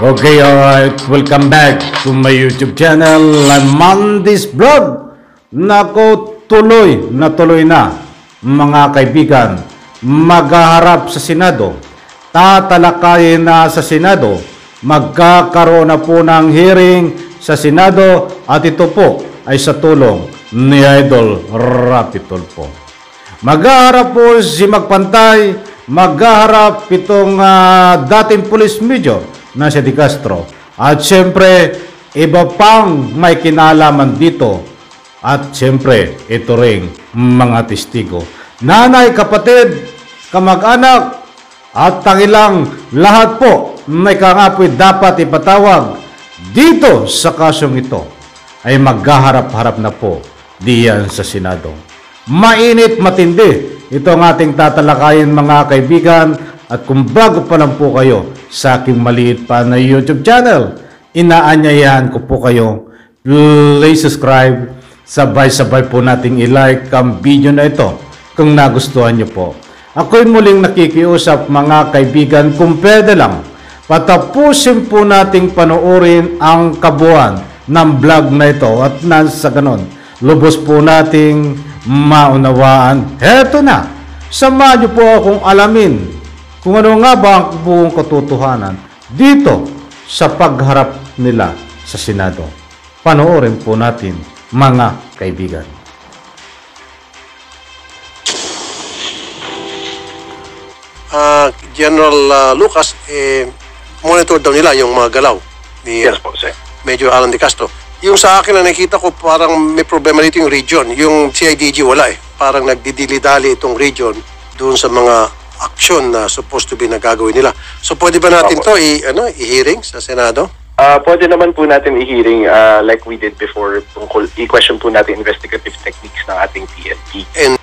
Okay, alright. Welcome back to my YouTube channel. I'm on this vlog. Nako, tuloy na mga kaibigan. Maghaharap sa Senado. Tatalakayin na sa Senado. Magkakaroon na po ng hearing sa Senado. At ito po ay sa tulong ni Idol Rapi Tulfo. Maghaharap po si Magpantay. Maghaharap itong dating police major na si De Castro. At siyempre, iba pang may kinalaman dito. At siyempre, ito ring mga testigo. Nanay, kapatid, kamag-anak, at tangilang lahat po may kangapoy dapat ipatawag dito sa kasong ito ay maghaharap-harap na po diyan sa Senado. Mainit matindi ito ang ating tatalakayin mga kaibigan. At kung bago pa lang po kayo sa aking maliit pa na YouTube channel, inaanyayahan ko po kayo, please subscribe, sabay-sabay po nating i-like ang video na ito kung nagustuhan nyo po. Ako'y muling nakikiusap mga kaibigan, kung pwede lang, patapusin po nating panoorin ang kabuuan ng vlog na ito at nasa ganon, lubos po nating maunawaan. Heto na, samahan nyo po akong alamin kung ano nga ba ang buong katotohanan dito sa pagharap nila sa Senado. Panoorin po natin mga kaibigan. General Lucas, monitor daw nila yung mga galaw ni Yes po, sir. Major Alan De Castro. Yung sa akin na nakita ko parang may problema dito yung region. Yung CIDG wala eh. Parang nagdidili-dali itong region doon sa mga aksyon na supposed to be nagagawin nila. So pwede ba natin to i-hearing sa Senado? Pwede naman po natin i-hearing like we did before. Tungkol i-question po natin investigative techniques ng ating PNP. And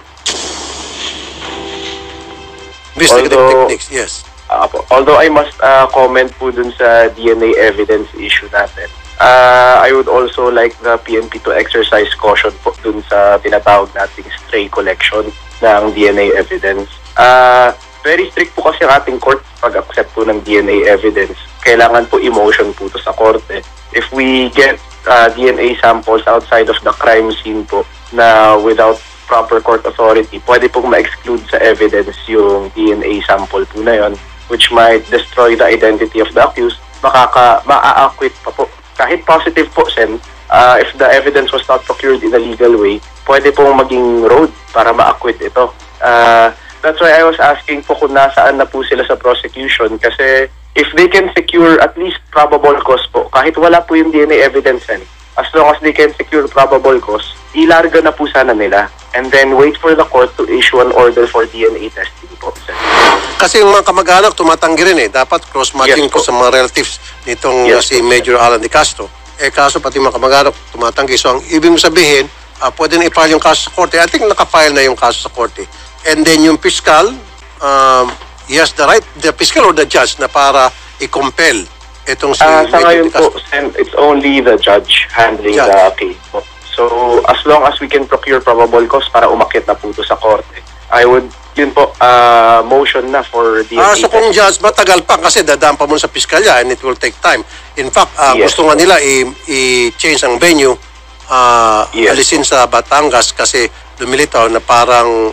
investigative techniques, yes. Although I must comment po dun sa DNA evidence issue natin, I would also like the PNP to exercise caution po dun sa tinatawag nating stray collection ng DNA evidence. Very strict po kasi ang ating court pag-accept po ng DNA evidence. Kailangan po emotion po to sa korte. If we get DNA samples outside of the crime scene po na without proper court authority, pwede pong ma-exclude sa evidence yung DNA sample po na yon, which might destroy the identity of the accused. Ma-acquit pa po. Kahit positive po, Sen, if the evidence was not procured in a legal way, pwede pong maging road para ma-acquit ito. That's why I was asking po kung nasaan na po sila sa prosecution, kasi if they can secure at least probable cause po, kahit wala po yung DNA evidence, as long as they can secure probable cause, ilarga na po sana nila and then wait for the court to issue an order for DNA testing po. Kasi yung mga kamag-anak tumatanggi rin eh. Dapat cross-matching Yes, po sa mga relatives nitong si Major Alan De Castro. Kaso pati mga kamag-anak tumatanggi. So ang ibig sabihin, pwede na i-file yung kaso sa korte. I think nakafile na yung kaso sa korte. And then yung fiscal, he has the right, the fiscal or the judge, na para i-compel itong si Sa Major ngayon De Castro. po, it's only the judge handling the case po. So, as long as we can procure probable cause para umakyat na po ito sa korte, I would, yun po, motion na for DNA So kung judge, matagal pa kasi dadaan pa muna sa piskalya and it will take time. In fact, gusto nga nila i-change ang venue, alisin sa Batangas kasi lumilitaw na parang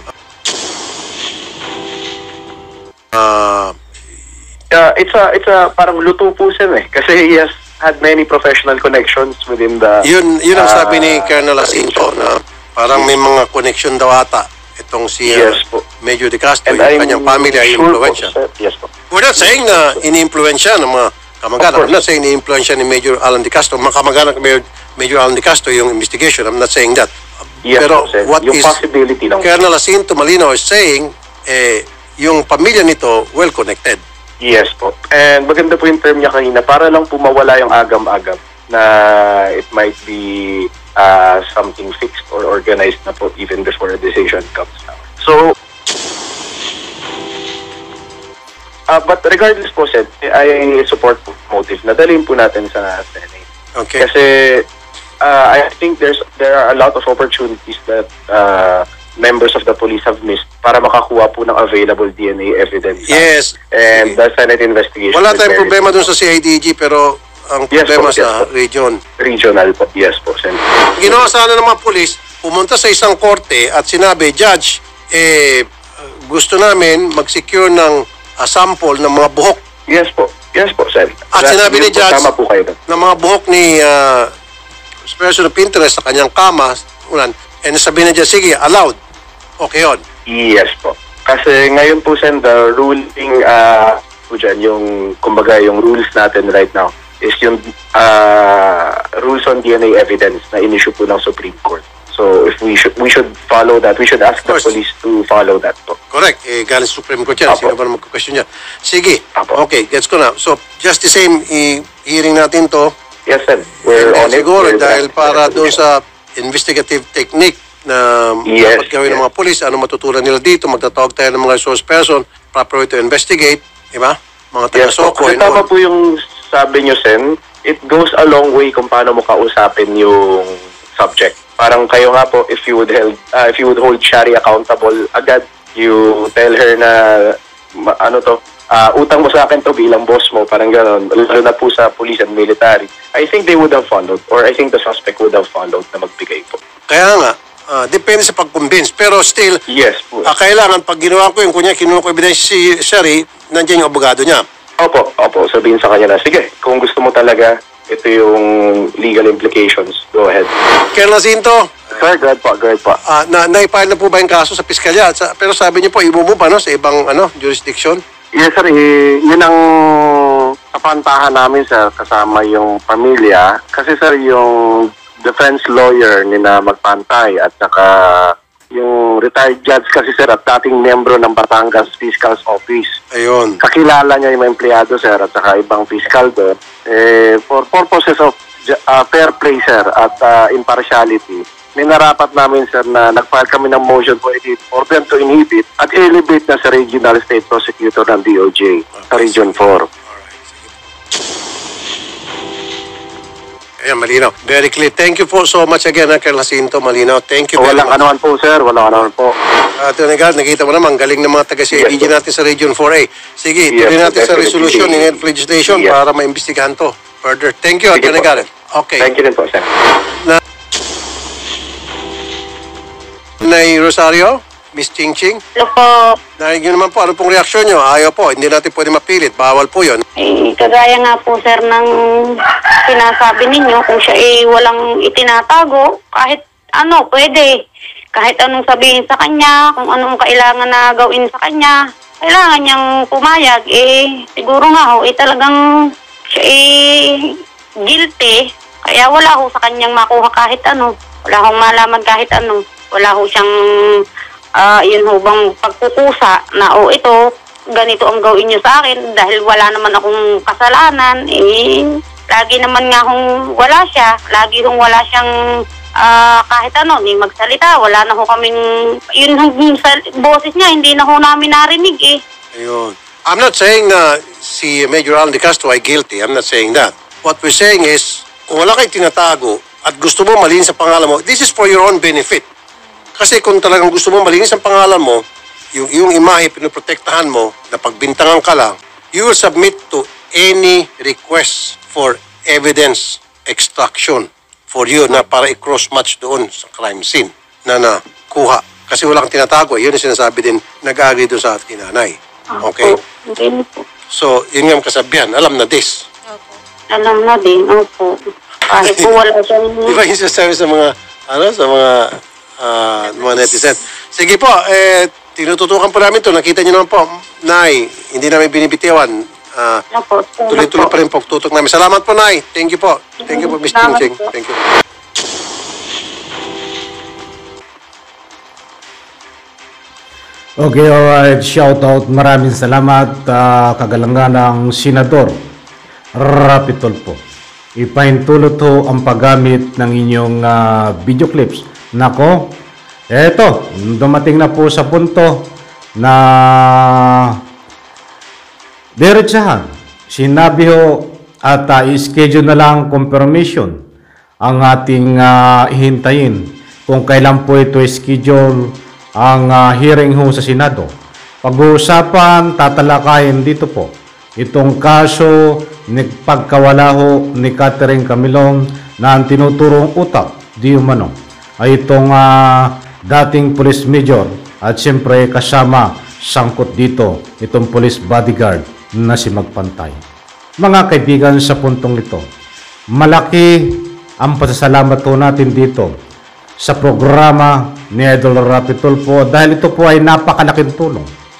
it's a parang luto po siya kasi he has had many professional connections within the yun ang sabi ni Colonel Jacinto na parang may mga connection daw ata itong si Major De Castro, yung kanyang pamilya ay influensya. Yes po. We're not saying na ini-influensya ng mga kamag-anak. I'm not saying ini-influensya ni Major Alan De Castro. Mga kamag-anak ni Major Alan De Castro yung investigation. I'm not saying that. Yes, pero what yung is possibility lang. Colonel Jacinto Malinaw is saying, yung pamilya nito well connected. Yes po. And maganda po yung term niya kanina, para lang po mawala yung agam-agam na it might be something fixed or organized na po even before a decision comes out. So, but regardless po, Seth, I support po motive na dalhin po natin sa Senate. Okay. Kasi I think there are a lot of opportunities that members of the police have missed para makakuha po ng available DNA evidence. Yes. And the Senate investigation. Wala will tayong verify. problema dun sa CIDG, pero ang Yes problema po, yes sa po. region. Regional po. Yes po, Sen. Ginawa sana ng mga pulis, pumunta sa isang korte at sinabi, Judge, gusto namin mag-secure ng sample ng mga buhok Yes po. Yes po, Sen. At sinabi ni Yun po, Judge tama po kayo doon. ng mga buhok ni person of interest sa kanyang kama, and sabi na dyan, sige, allowed. Okay yun. Yes po. Kasi ngayon po, Sen, the ruling po dyan, yung, kumbaga, yung rules natin right now is yung rules on DNA evidence na in-issue po ng Supreme Court. So, if we should follow that. We should ask the course. police to follow that po. Correct. Galing sa Supreme Court yan. Apo. Sino ba naman magkakasyon yan? Sige. Apo. Okay, gets ko na. So, just the same, hearing natin to. Yes, Sen. We're on it. Siguro, We're dahil drafting para the doon resolution. sa investigative technique na Yes, dapat gawin ng yes. mga polis, ano matutunan nila dito, magtatawag tayo ng mga resource person, proper way to investigate, di ba? Mga Yes po. taga-soko. Kasi tama po yung sabi nyo, Sen. It goes a long way kung paano mo kausapin yung subject. Parang kayo nga po, if you would hold Shari accountable agad, you tell her na utang mo sa akin to bilang boss mo, parang gano'n, lalo na po sa police and military. I think they would have followed, or I think the suspect would have followed na magbigay po. Kaya nga, depende sa pag-convince. Pero still, Yes po. kailangan pag ginawa ko yung kunya, kinuha ko ebidensya si Shari, nandiyan yung abogado niya. Opo, sabihin sa kanya na, sige, kung gusto mo talaga, ito yung legal implications, go ahead. Colonel Jacinto, Sir, go ahead po. na-file na po ba yung kaso sa piskalya? Pero sabi niyo po, i-move pa no, sa ibang jurisdiction? Yes, sir. Yun ang kapantahan namin, sir, kasama yung pamilya. Kasi, sir, yung defense lawyer ni na Magpantay at saka yung retired judge kasi, sir, at dating membro ng Batangas Fiscal's Office. Ayun. Kakilala niya yung mga empleyado, sir, at saka ibang fiscal doon. For purposes of fair play, sir, at impartiality, minarapat namin, sir, na nag-file kami ng motion for them to inhibit at elevate na sa regional state prosecutor ng DOJ sa Region 4. Ayan, malinaw. Very clear. Thank you po so much again, Colonel Jacinto. Malinaw. Thank you very Walang much. anuman po, sir. Walang anuman po. Attorney Gal, nakita mo naman, galing ng mga taga-CIDG Yes, natin sa Region 4A. Sige, Yes, tuloy natin sa definitely. resolution in legislation Yes. para maimbestigahan to further. Thank you, Sige Attorney po. Gal. Okay. Thank you din po, Sen. Nay Rosario, Miss Ching Ching, Hello po. narinig nyo naman po, ano pong reaksyon nyo? Ayaw po, hindi natin pwede mapilit. Bawal po yun. Kagaya nga po sir ng sinasabi ninyo, kung siya walang itinatago, kahit ano, pwede. Kahit anong sabihin sa kanya, kung anong kailangan na gawin sa kanya, kailangan niyang pumayag. Siguro nga ho, talagang siya guilty. Kaya wala ho sa kanyang makuha kahit ano. Wala hong malaman kahit ano. Wala ho siyang yun ho bang pagkukusa na ito, ganito ang gawin niyo sa akin dahil wala naman akong kasalanan. Lagi naman nga hong wala siya. Lagi hong wala siyang kahit ano, ni magsalita. Wala na ho kaming, yun sa boses niya, hindi na ho namin narinig Ayun. I'm not saying na si Major Alan De Castro ay guilty. I'm not saying that. What we're saying is, kung wala kayo tinatago at gusto mo malinis sa pangalan mo, this is for your own benefit. Kasi kung talagang gusto mo malinis ang pangalan mo, yung imahe pinoprotektahan mo, na pagbintangan ka lang, you will submit to any request for evidence extraction for you na para i-cross match doon sa crime scene na nakuha. Kasi wala kang tinatago. Yun yung sinasabi din, nag-agree doon sa ating nanay. Okay? Okay po. So, yun nga ang kasabihan. Alam na this. Alam na din, opo. Kahit po wala siyang... Di ba yung sinasabi sa mga, mga netizen? Sige po, tinututukan po namin to. Nakita niyo naman po, Nay, hindi namin binibitiwan. Opo, Tuloy-tuloy pa rin po tutok namin. Salamat po, Nay. Thank you po. Thank you po, Miss Ching Salamat Ching. po. Thank you. Okay, alright. Shout out. Maraming salamat. Kagalangan ng Senador Rapitol po. Ipahintulot ho ang paggamit ng inyong video clips. Nako, eto, dumating na po sa punto na diretsahan. Sinabi ho at i-schedule na lang confirmation ang ating ihintayin kung kailan po ito schedule ang hearing ho sa Senado. Pag-uusapan, tatalakayin dito po itong kaso ni pagkawala ho ni Catherine Camilon na ang tinuturong utak di umano ay itong dating police major at siyempre kasama sangkot dito itong police bodyguard na si Magpantay. Mga kaibigan, sa puntong ito, malaki ang pasasalamat po natin dito sa programa ni Idol Rapi Tulfo dahil ito po ay napakalaking tulong.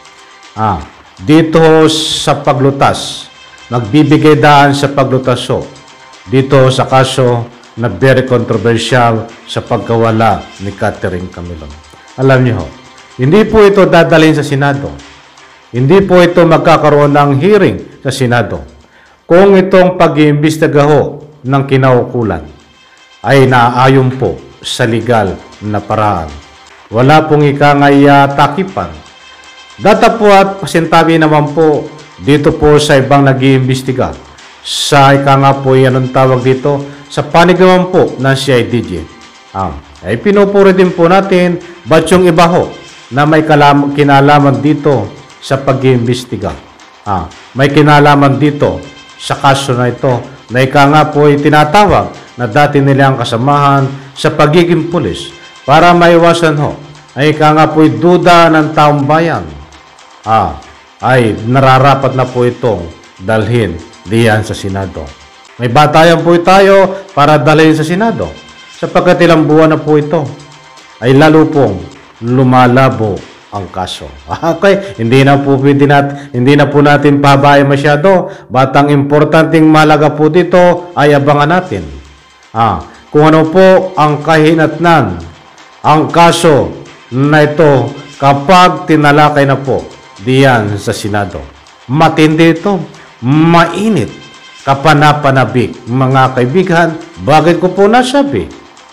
Dito sa paglutas, nagbibigay daan sa paglutas dito sa kaso na very controversial sa pagkawala ni Catherine Camilon. Alam niyo ho, hindi po ito dadalhin sa Senado. Hindi po ito magkakaroon ng hearing sa Senado. Kung itong pag-iimbestiga ho ng kinaukulan ay naaayon po sa legal na paraan. Wala pong ikangay takipan. Data po at pasintabi naman po dito po sa ibang nag-iimbestiga. Sa nga po anong tawag dito? Sa panig naman po ng CIDG. Ay pinupuri din po natin ba't yung iba ho na may kinalaman dito sa pag-iimbestiga. May kinalaman dito sa kaso na ito na nga po ay tinatawag na dati nilang kasamahan sa pagiging pulis para maiwasan ho ay nga po ay duda ng taong bayan. Ay nararapat na po itong dalhin diyan sa Senado. May batayan po tayo para dalhin sa Senado sapagkat ilang buwan na po ito ay lalo pong lumalabo ang kaso. Okay, hindi na po natin pahabayan masyado. Batang importanteng malaga po dito ay abangan natin. Kung ano po ang kahinatnan, ang kaso na ito kapag tinalakay na po diyan sa Senado. Matindi ito, mainit, kapanapanabik, mga kaibigan. Bakit ko po nasabi?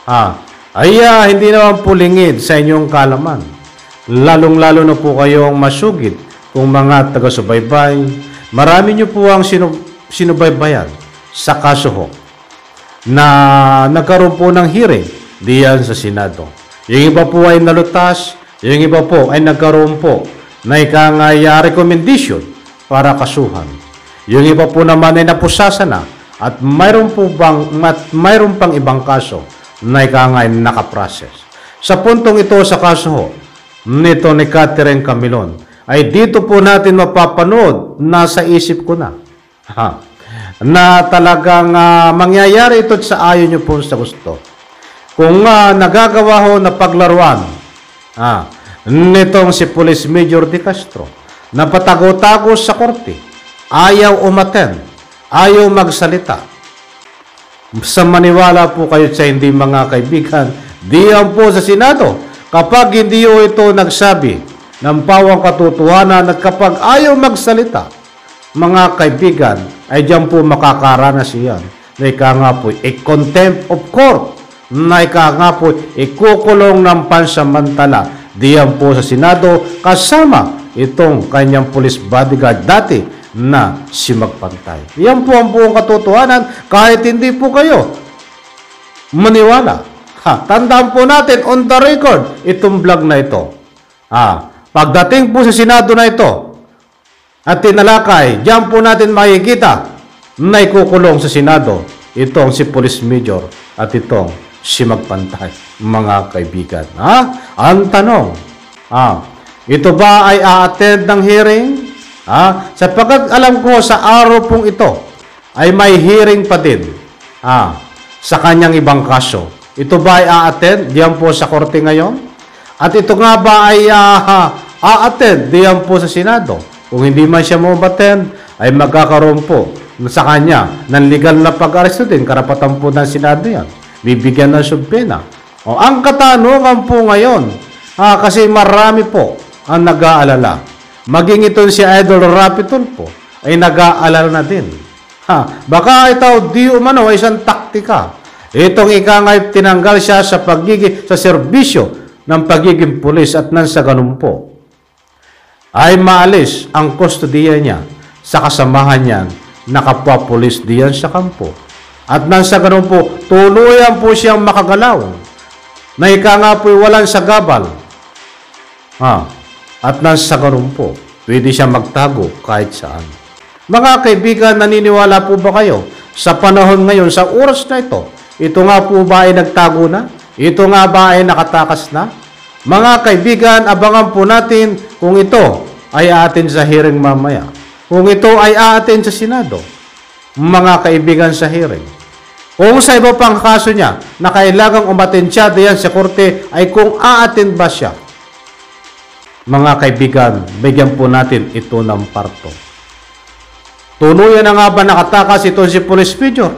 Hindi naman po lingid sa inyong kalaman. Lalong-lalo na po kayong masugid kung mga taga-subaybay. Marami nyo po ang sinubaybayan sa kaso ho na nagkaroon po ng hearing diyan sa Senado. Yung iba po ay nalutas, yung iba po ay nagkaroon po na recommendation para kasuhan. Yung iba po naman ay napusasa na at mayroon pang ibang kaso na nakaprocess. Sa puntong ito sa kaso ho, nito ni Catherine Camilon, ay dito po natin mapapanood, nasa isip ko na, na talagang mangyayari ito sa ayon nyo po sa gusto. Kung nagagawa ho na paglaruan, nitong si Police Major De Castro, na patago-tago sa korte, ayaw umaten, ayaw magsalita. Sa maniwala po kayo sa hindi, mga kaibigan, diyan po sa Senado, kapag hindi ho ito nagsabi ng pawang katotohanan at kapag ayaw magsalita, mga kaibigan, ay diyan po makakaranas iyan na nga po a contempt of court, na nga po ikukulong ng pansamantala diyan po sa Senado kasama itong kanyang police bodyguard dati na si Magpantay. Yan po ang buong katotohanan kahit hindi po kayo maniwala. Tandaan po natin on the record itong vlog na ito. Pagdating po sa Senado na ito at tinalakay, diyan po natin makikita na ikukulong sa Senado itong si Police Major at itong si Magpantay, mga kaibigan. Ang tanong, ito ba ay a-attend ng hearing? Sapagkat alam ko sa araw pong ito ay may hearing pa din sa kanyang ibang kaso. Ito ba ay a-attend diyan po sa korte ngayon? At ito nga ba ay a-attend diyan po sa Senado? Kung hindi man siya ma-attend, ay magkakaroon po sa kanya ng legal na pag-aresto din. Karapatan po ng Senado yan. Bibigyan ng subpena. Ang katanungan po ngayon, kasi marami po ang nag-aalala. Maging ito si Idol Rapi Tulfo ay nag-aalala na din. Baka ito di umano ay isang taktika. Itong ikangay tinanggal siya sa serbisyo ng pagiging pulis at nang sa ganun po ay maalis ang kustodiya niya sa kasamahan niya na kapwa-pulis diyan sa kampo. At nang sa ganun po, tuluyan po siyang makagalaw na nga po'y walang sagabal At nasa ganun po, pwede siya magtago kahit saan. Mga kaibigan, naniniwala po ba kayo sa panahon ngayon, sa oras na ito nga po ba ay nagtago na? Ito nga ba ay nakatakas na? Mga kaibigan, abangan po natin kung ito ay aatin sa hearing mamaya. Kung ito ay aatin sa Senado, mga kaibigan, sa hearing. Kung sa iba pang kaso niya na kailangang umatin siya diyan sa korte, ay kung aatin ba siya. Mga kaibigan, bigyan po natin ito ng parto. Tuluyan na nga ba nakatakas ito si Police Major?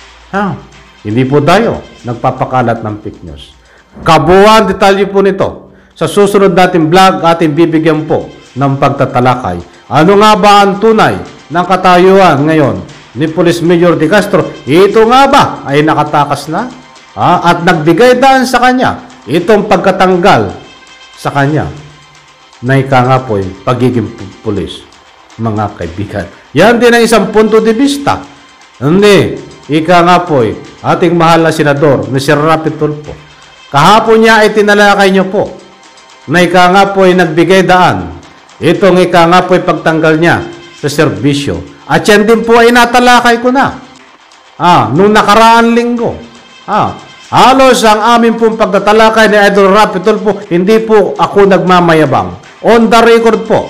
Hindi po tayo nagpapakalat ng fake news. Kabuuan detalye po nito sa susunod nating vlog, ating bibigyan po ng pagtatalakay. Ano nga ba ang tunay ng katayuan ngayon ni Police Major De Castro? Ito nga ba ay nakatakas na? At nagbigay daan sa kanya itong pagkatanggal sa kanya na ika nga po yung pagiging pulis, mga kaibigan. Yan din ang isang punto de vista. Hindi, ika nga po ating mahal na senador na si Rapi Tulfo. Kahapon niya ay tinalakay niyo po na ika nga po nagbigay daan. Itong ika nga po pagtanggal niya sa serbisyo. At yan din po ay natalakay ko na. Nung nakaraan linggo. Halos ang amin pong pagtatalakay ni Idol Rapi Tulfo, hindi po ako nagmamayabang. On the record po.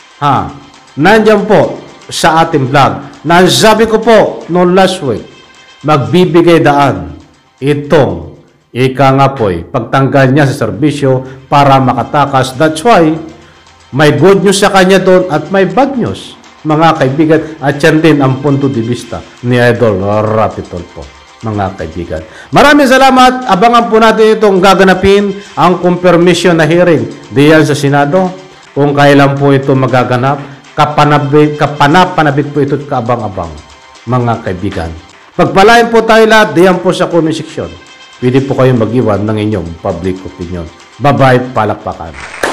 Nandyan po sa ating vlog. Nasabi ko po noong last week, magbibigay daan itong ika nga po pagtanggal niya sa serbisyo para makatakas. That's why may good news sa kanya doon at may bad news, mga kaibigan. At yan din ang punto de vista ni Idol Rapi Tulfo, mga kaibigan. Maraming salamat. Abangan po natin itong gaganapin, ang confirmation na hearing diyan sa Senado. Kung kailan po ito magaganap, kapanap-panabik po ito at kaabang-abang, mga kaibigan. Pagpalain po tayo lahat diyan po sa comment section. Pwede po kayong mag-iwan ng inyong public opinion. Bye-bye, palakpakan.